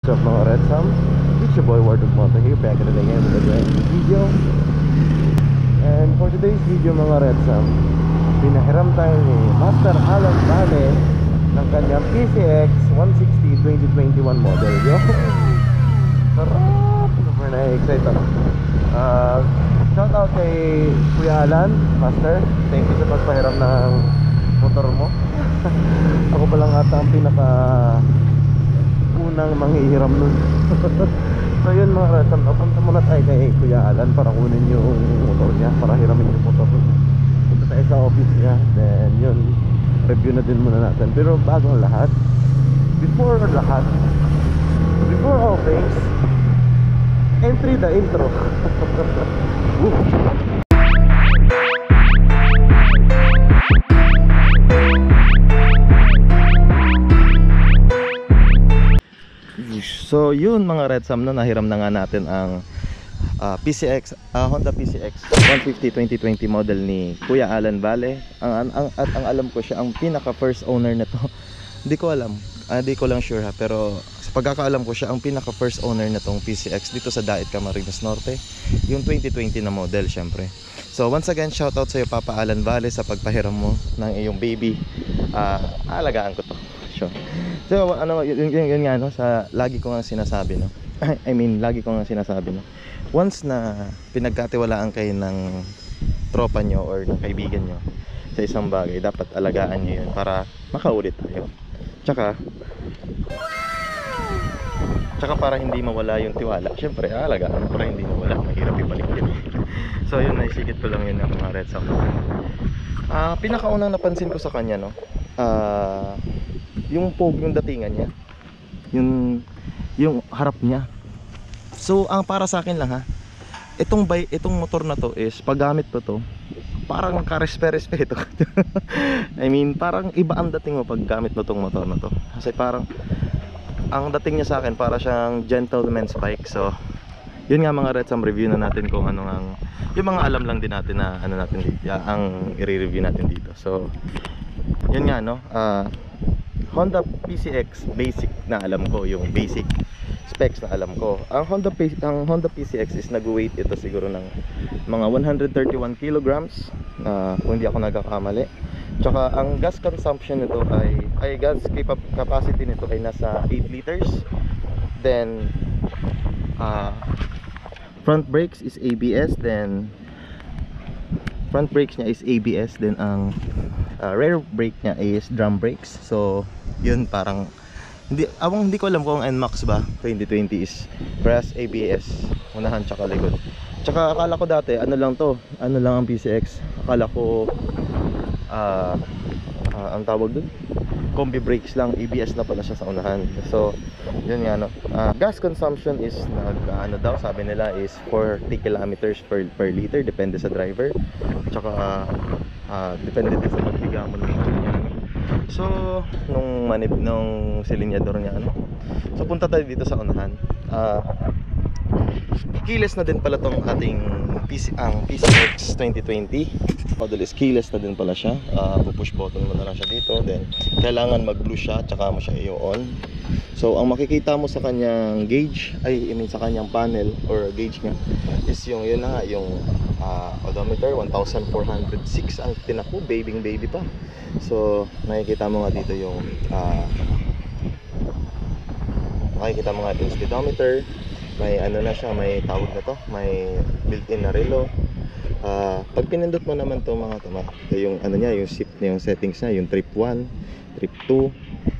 What's up mga Red Sam? It's your boy Ward of Moto here, back at it again with a brand new video. And for today's video mga Red Sam, pinahiram tayo ni Master Alan Vale ng kanyang PCX 160 2021 model. Yo! Sarap! Super na-excite ako. Shout out kay Kuya Alan, Master. Thank you sa pagpahiram ng motor mo. Ako pa lang ata ang pinaka unang manghihiram nun. So yun mga Ratsam, napunta muna tayo kay Kuya Alan para kunin yung motor niya, para hiramin yung motor. Punta tayo sa office niya, then yun, review na din muna natin. Pero bago ang lahat, before all things, entry the intro. So yun mga Red Sam, nahiram na nga natin ang PCX, Honda PCX 150 2020 model ni Kuya Alan Vale. At ang alam ko siya ang pinaka first owner nito. Hindi ko alam, hindi ko lang sure ha, pero sa pagkakaalam ko siya ang pinaka first owner na tong PCX dito sa Dait Camarines Norte, yung 2020 na model syempre. So once again, shout out sa iyo Papa Alan Vale sa pagpahiram mo ng iyong baby. Alagaan ko to. Sure. So ano, yun nga no, sa lagi ko nga sinasabi no. Lagi ko nga sinasabi no. Once na pinagkatiwalaan kayo ng tropa nyo or ng kaibigan nyo sa isang bagay, dapat alagaan nyo yun para makaulit tayo. Tsaka para hindi mawala yung tiwala, syempre alagaan para hindi mawala, mahirap ibalik yun. So yun, naisigit ko lang yun ng mga Red Sam. Pinakaunang napansin ko sa kanya no, yung pogo, yung datingan niya, yung harap niya. So ang para sa akin lang ha, itong motor na to is paggamit ko to, parang karespe-respeto. Parang iba ang dating mo pag gamit mo tong motor na to. Kasi parang ang dating niya sa akin para siyang gentleman's bike. So yun nga mga Red Sam, review na natin kung ano ang yung mga alam lang din natin na ano natin dito, ang i-review natin dito. So yun nga no, Honda PCX basic na alam ko, yung basic specs na alam ko. Ang Honda PCX is nag-weight ito siguro ng mga 131 kilograms, kung hindi ako nagkakamali. Tsaka ang gas consumption nito ay gas capacity nito ay nasa 8 liters. Then front brakes is ABS, then front brakes niya is ABS, then ang rear brake niya is drum brakes. So yun, parang hindi ko alam kung NMAX ba 2020 is brass ABS unahan tsaka likod. Tsaka akala ko dati ano lang ang PCX, akala ko ang tawag dun, combi brakes lang, ABS na pala siya sa unahan. So yun nga no, gas consumption is daw sabi nila is 40 kilometers per liter, depende sa driver. Tsaka depende din sa pagbiga mo ng so nung silinyador niya ano. So punta tayo dito sa unahan. Keyless na din pala tong ating PCX 2020 model is keyless na din pala siya. Push button mo na lang siya dito, then kailangan mag blue siya tsaka mo siya i-on. So ang makikita mo sa kanyang gauge sa kanyang panel or gauge niya is yun na nga, yung odometer 1406 ang tinako, baby pa. So makikita mo nga dito yung makikita mo nga yung speedometer. May ano na siya, may tawag na to, may built-in na relo. Pag pinindot mo naman to mga tama, yung ano niya, yung shift niya, yung settings niya, yung trip 1, trip 2,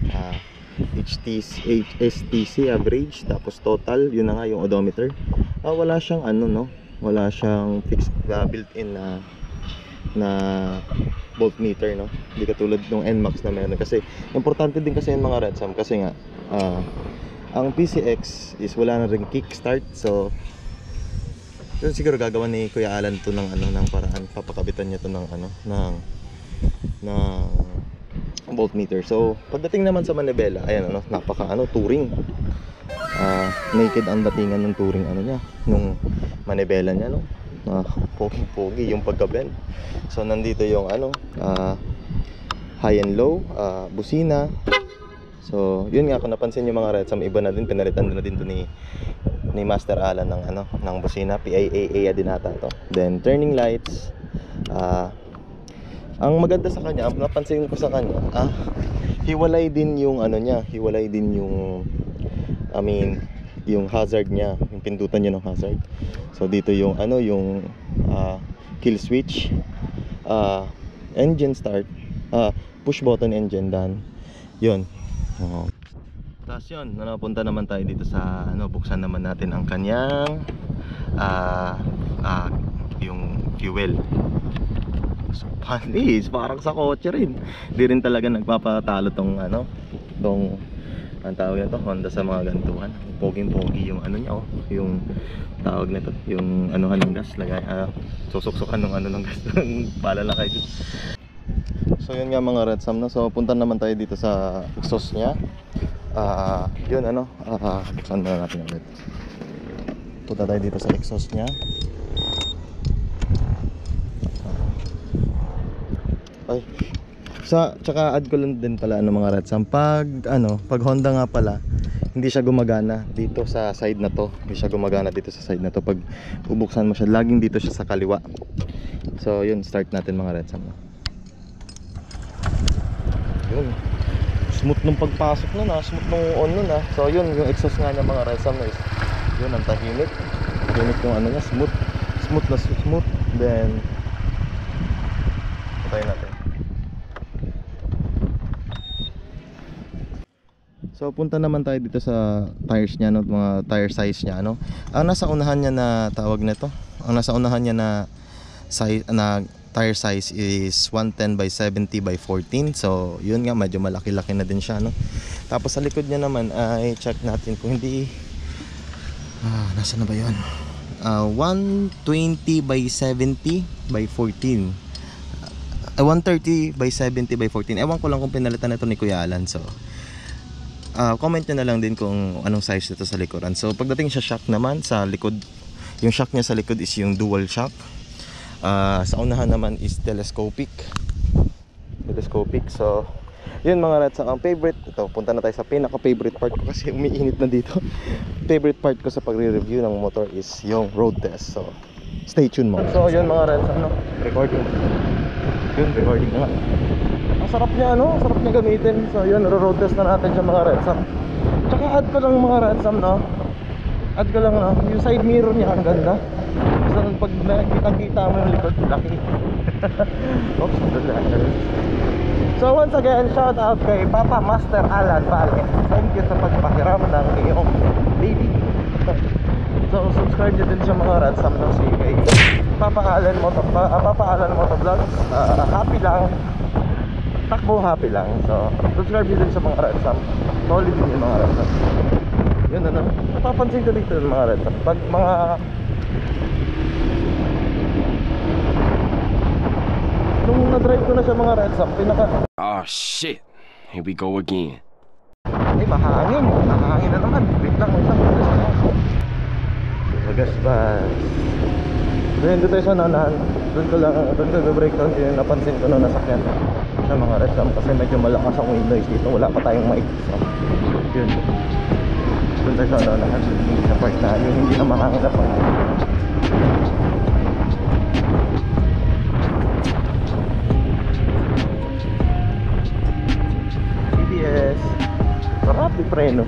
STC average, tapos total, yun na nga yung odometer. Wala siyang ano no, wala siyang fixed built-in na voltmeter no. Hindi katulad ng NMAX na meron. Kasi importante din kasi yung mga Red Sam, kasi nga ang PCX is wala na ring kickstart. So yun, siguro gagawa ni Kuya Alan to ng ng paraan, papakabitan niya to ng voltmeter. So pagdating naman sa manibela, ayan napaka touring. Naked ang datingan ng touring niya, nung manibela niya no. Pogi yung pagka-bend. So nandito yung high and low, busina, So yun nga, kung napansin nyo mga Retsam, iba na din, pinalitan na din to ni Master Alan ng ng busina, PIAA din ata to. Then turning lights, ang maganda sa kanya, ang napansin ko sa kanya, hiwalay din yung niya, hiwalay din yung yung hazard niya, yung pindutan niya ng hazard. So dito yung yung kill switch, engine start, push button engine done. Yun. Tapos yun, napunta naman tayo dito sa buksan naman natin ang kanyang yung fuel. So panis, parang sa kotse rin. Di rin talaga nagpapatalo tong tong ang tawag nito, Honda sa mga gantuhan. Poging-pogi yung niya, yung tawag nito, yung ng gas, lagay susuksukan ng gas. Paalala kayo. So yun nga mga Retsam, so punta naman tayo dito sa exhaust niya. Yun buksan na natin ulit. Punta tayo dito sa exhaust niya. Ay, tsaka add ko lang din pala mga Retsam, pag Honda nga pala, hindi siya gumagana dito sa side na to. Hindi siya gumagana dito sa side na to. Pag bubuksan mo siya, laging dito siya sa kaliwa. So yun, start natin mga Retsam. Yun, smooth nung pagpasok nun, smooth nung on nun. So yun, yung exhaust nga niya mga Retsam is yun, ang tahimik. Tahimik yung niya, smooth na smooth. Then patayin natin. So punta naman tayo dito sa tires niya, mga tire size niya, Ang nasa unahan niya na tawag nito, ang nasa unahan niya na size tire size is 110 by 70 by 14. So yun nga, medyo malaki-laki na din siya, Tapos sa likod niya naman ay check natin kung hindi nasa na ba yun? 120 by 70 by 14. 130 by 70 by 14. Ewan ko lang kung pinalitan ito ni Kuya Alan. So comment nyo na lang din kung anong size nito sa likuran. So pagdating sa shock naman, sa likod, yung shock niya sa likod is yung dual shock. Sa unahan naman is telescopic. So yun mga Retsam, ang favorite, ito, punta na tayo sa pinaka favorite part ko kasi umiinit na dito. Favorite part ko sa pagre-review ng motor is yung road test. So stay tuned mo. So yun mga Retsam, recording. Yun, recording na nga. Ang sarap niya, sarap niya gamitin. So yun, road test na natin siya mga Retsam. Tsaka add ko lang mga Retsam, add ko lang, yung side mirror niya ang ganda. So pag nakikita mo yung likod, laki. Oops, so once again, shout out kay Papa Master Alan Vale. Thank you sa pagpahiram ng iyong baby. So subscribe nyo din siya mga Retsam, si kay Papa Alan Motovlogs. Happy lang, takbo happy lang. So subscribe nyo din sa mga Retsam. Solid din yung mga Retsam. Yun napapansin ko dito yung mga Retsam, pag mga nung na-drive ko na siya mga Retsam, oh shit, here we go again. Ay, mahangin na naman. Wait lang. Magasbas. Doon tayo sa nanan. Doon ko break down. Yung napansin ko na nasakyan sa mga Retsam kasi medyo malakas ang wind noise dito. Wala pa tayong mic. So yun, doon tayo sa nanan. Sa part na yung hindi na mahangin na pa. TBS. Sarap di preno.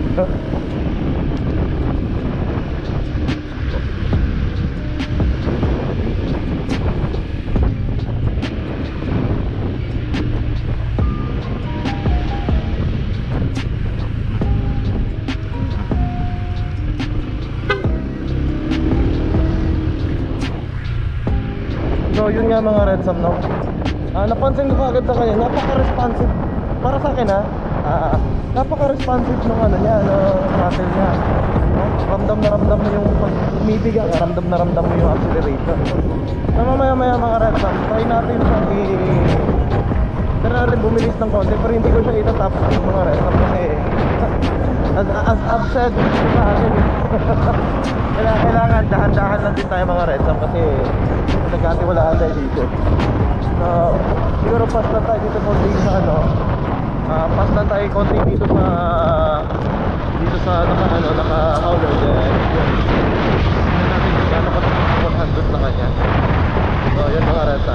So yun nga mga Retsam, napansin ko agad sa kanya, napaka-responsive para sa akin napaka-responsive nung niya, throttle niya. Ramdam na ramdam mo yung pag umibiga, ramdam na ramdam mo yung acceleration. So mamaya mga Retsam, try natin siya bumilis ng konti, pero hindi ko siya itatap mga Retsam kasi as I've said sa akin, kailangan dahan-dahan lang din tayo mga Retsam kasi nagkatiwalaan tayo dito. So siguro fast na tayo dito po sa Pass lang tayo konti dito sa naka hauler din. Tingnan natin kung gaano ka 100 na kanya. So yun mga renta.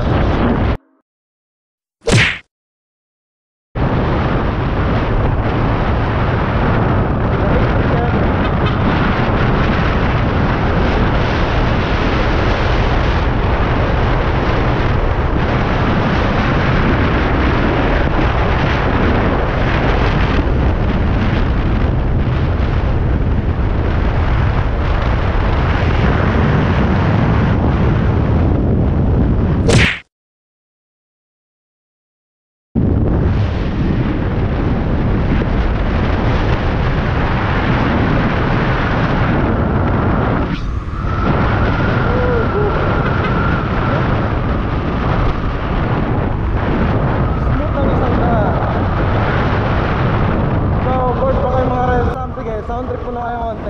Sound trip po na kayo konti.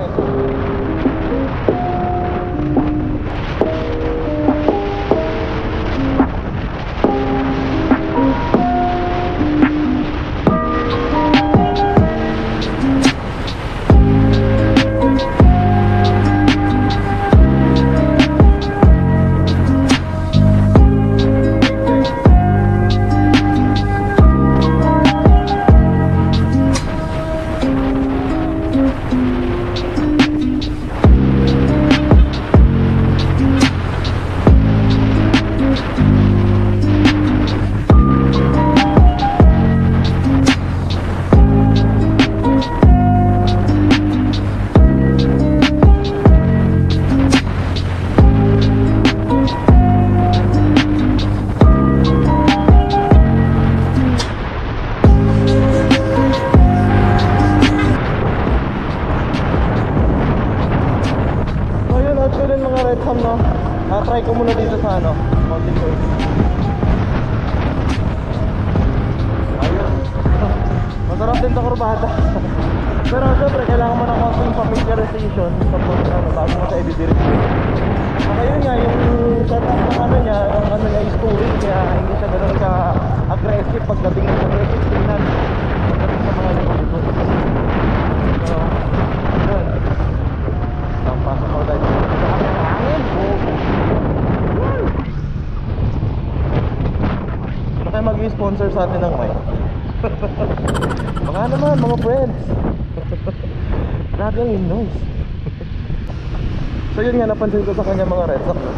Try ko muna dito sa Mountain Choice. Ayun. Masarap din sa kurbada. Pero syempre kailangan mo ng konting familiarization sa bago mo sa i-direct. Saka yun nga, yung setup ng niya, ang niya is touring, kaya hindi siya ganun ka-aggressive pagdating sa aggressive tingnan pagdating sa mga dito. So, yun. Pasok ako tayo sa hangin. Ano kayo mag-sponsor sa atin ng mic? Baka naman mga friends. Grabe ang noise. So yun nga, napansin ko sa kanya mga Red Sox.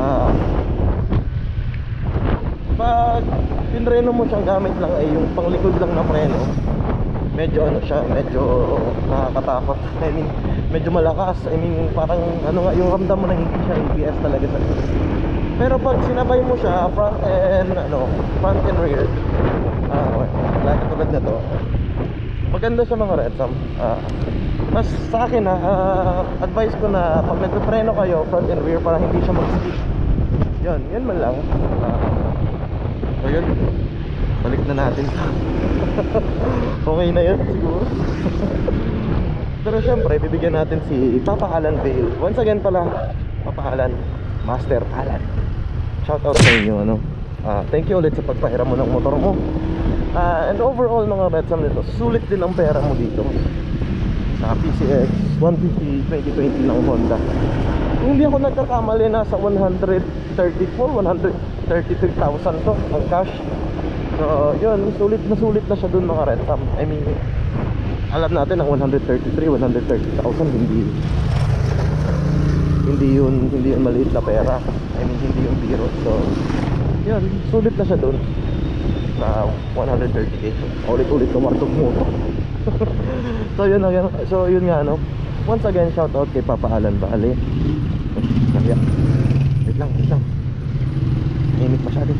Pag pinreno mo siyang gamit lang ay yung panglikod lang na preno, medyo siya, medyo nakakatakot. I mean, medyo malakas. I mean, parang yung ramdam mo na hindi siya ABS talaga sa likod. Pero pag sinabay mo siya front and rear, like tulad na to, maganda siya mga Red Sox. Mas sa akin advice ko na pag nagpe-preno kayo front and rear para hindi siya mag-skid. Yun man lang. So yun, balik na natin. Okay na yun siguro. Pero syempre bibigyan natin si Papa Alan Vale. Once again pala, Papa Alan, Master Alan, shout out sa inyo. Thank you ulit sa pagpahiram mo ng motor mo. And overall mga Red Sam nito, sulit din ang pera mo dito sa PCX 150 2020 ng Honda. Kung hindi ako nagkakamali, nasa 133,000 to ang cash. So yun, sulit na siya dun mga Red Sam. I mean, alam natin ang 130,000 hindi yun maliit na pera. I mean, hindi yung biro. So yun, sulit na siya dun na 130k. Ulit-ulit kumartog mo to. So yun nga once again, shout out kay Papa Alan Vale. Wait lang init masyado.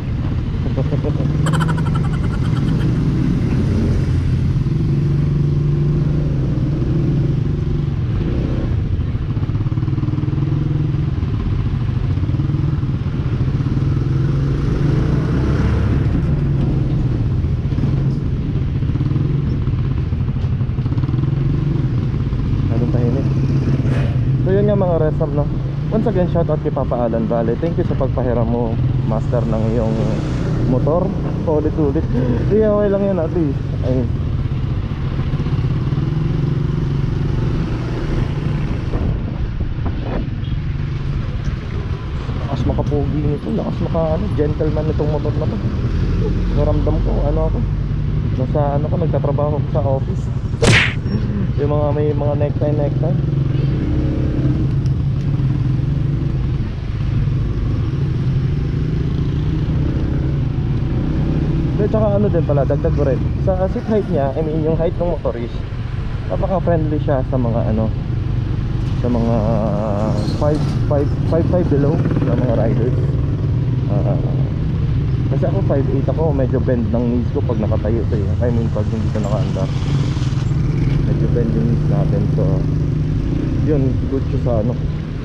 Mga resam once again, shout out kay Papa Alan Vale. Thank you sa pagpahiram mo, master, ng iyong motor. Ulit-ulit. Okay lang yan at least. napakapogi nito. Lakas ano, gentleman nitong motor na to. Naramdam ko ano ako, nasa ano ko, nagtatrabaho ko sa office. Yung mga may mga necktie. Tsaka ano din pala, dagdag ko rin sa seat height niya, I mean yung height ng motor is napaka friendly siya sa mga ano, sa mga 5'5" below sa mga riders. Kasi ako 5'8" ako, medyo bend ng knees ko pag nakatayo to eh. I mean pag hindi ko nakaandar, medyo bend yung knees natin. So yun, good siya sa ano,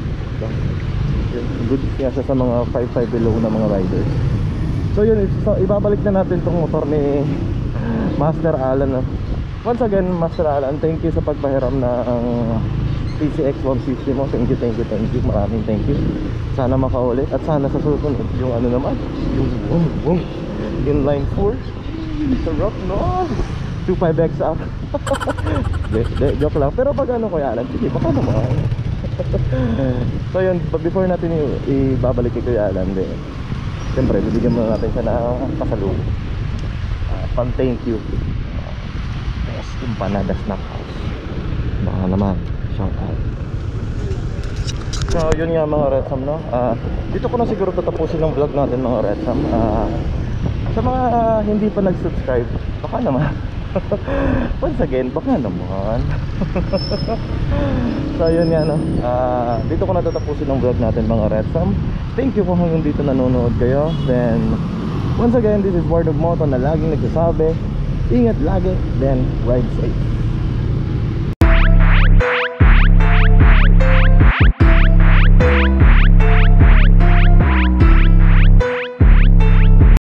good siya sa mga 5'5" below na mga riders. So yun, ibabalik na natin tong motor ni Master Alan, no? Once again, Master Alan, thank you sa pagpahiram na ang PCX 150 mo. Thank you. Maraming thank you. Sana makaulit at sana sa susunod yung ano naman, yung inline 4. Sarap no, 25x up. Joke lang. Pero pag ano, Kuya Alan, sige, baka naman. So yun, before natin ibabalik kay Kuya Alan, siyempre, bibigyan muna natin siya ng pasalubong. Thank you. Yes, empanadas na house. Baka naman, shout out. So, yun nga mga Retsam, no? Dito ko na siguro tatapusin ng vlog natin mga Retsam. Sa mga hindi pa nag-subscribe, baka naman. Once again, baka naman. So yun nga, no? Dito ko na tatapusin ng vlog natin mga Retsam. Thank you kung hanggang dito nanonood kayo. Then once again, this is Word of Moto na laging nagsasabi, ingat lagi, then ride safe.